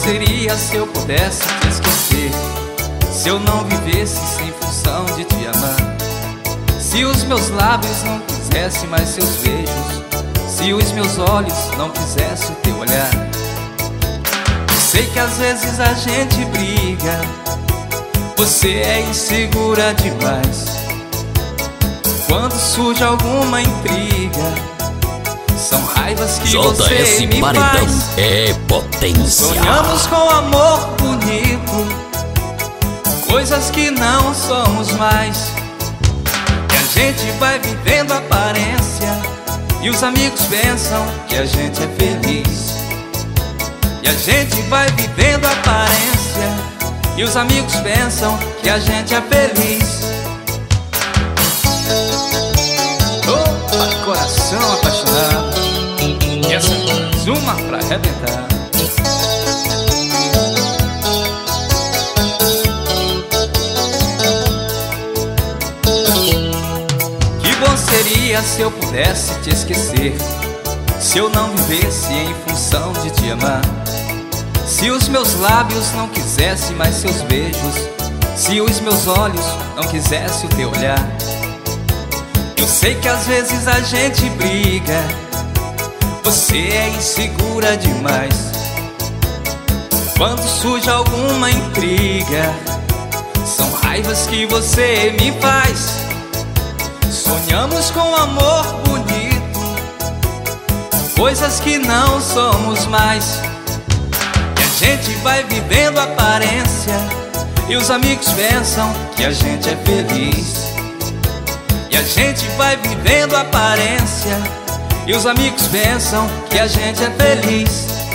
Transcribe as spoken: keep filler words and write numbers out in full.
seria se eu pudesse te esquecer? Se eu não vivesse sem função de te amar? Se os meus lábios não quisessem mais seus beijos, se os meus olhos não quisessem o teu olhar? Eu sei que às vezes a gente briga, você é insegura demais. Quando surge alguma intriga, são raivas que você me Paredão faz. É potência. Sonhamos com amor bonito, coisas que não somos mais. E a gente vai vivendo aparência, e os amigos pensam que a gente é feliz. E a gente vai vivendo aparência, e os amigos pensam que a gente é feliz. Opa, coração apaixonado, e essa é mais uma pra arrebentar. Que bom seria se eu pudesse te esquecer, se eu não vivesse em função de te amar. Se os meus lábios não quisessem mais seus beijos, se os meus olhos não quisessem o teu olhar. Eu sei que às vezes a gente briga, você é insegura demais. Quando surge alguma intriga, são raivas que você me faz. Sonhamos com amor bonito, coisas que não somos mais. E a gente vai vivendo aparência, e os amigos pensam que a gente é feliz. E a gente vai vivendo aparência, e os amigos pensam que a gente é feliz.